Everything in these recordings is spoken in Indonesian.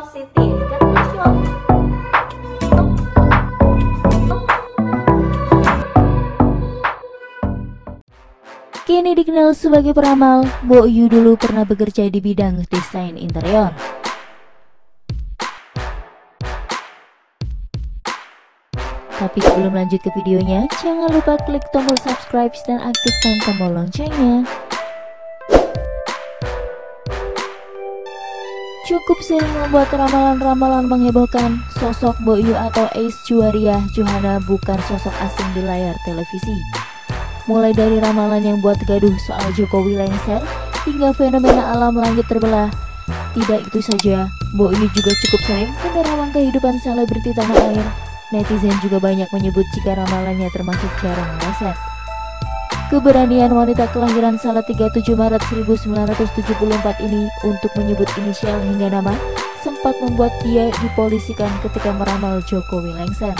positif katanya Syok. Kini dikenal sebagai peramal, Mbok Yu dulu pernah bekerja di bidang desain interior. Tapi sebelum lanjut ke videonya, jangan lupa klik tombol subscribe dan aktifkan tombol loncengnya. Cukup sering membuat ramalan-ramalan menghebohkan, sosok Mbok Yu atau Ace Juwariah Johana bukan sosok asing di layar televisi. Mulai dari ramalan yang buat gaduh soal Jokowi lengser, hingga fenomena alam langit terbelah. Tidak itu saja, Mbok Yu juga cukup sering menerawang kehidupan selebriti tanah air. Netizen juga banyak menyebut jika ramalannya termasuk jarang meleset. Keberanian wanita kelahiran Salatiga 7 Maret 1974 ini untuk menyebut inisial hingga nama sempat membuat dia dipolisikan ketika meramal Jokowi lengser.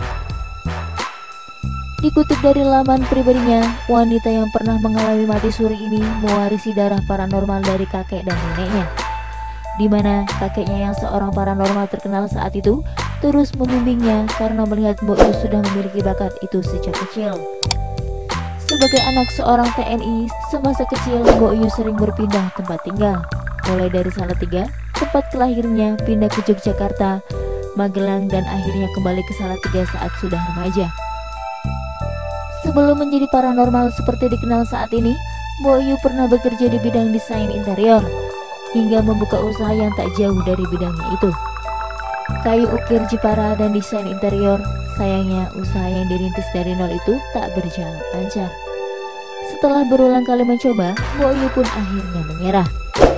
Dikutip dari laman pribadinya, wanita yang pernah mengalami mati suri ini mewarisi darah paranormal dari kakek dan neneknya, di mana kakeknya yang seorang paranormal terkenal saat itu terus membimbingnya karena melihat Mbok Yu sudah memiliki bakat itu sejak kecil. Sebagai anak seorang TNI, semasa kecil Mbok Yu sering berpindah tempat tinggal, mulai dari Salatiga, tempat kelahirnya, pindah ke Yogyakarta, Magelang, dan akhirnya kembali ke Salatiga saat sudah remaja. Sebelum menjadi paranormal seperti dikenal saat ini, Mbok Yu pernah bekerja di bidang desain interior, hingga membuka usaha yang tak jauh dari bidangnya itu. Kayu ukir Jepara dan desain interior. Sayangnya usaha yang dirintis dari nol itu tak berjalan lancar. Setelah berulang kali mencoba, Mbok Yu pun akhirnya menyerah.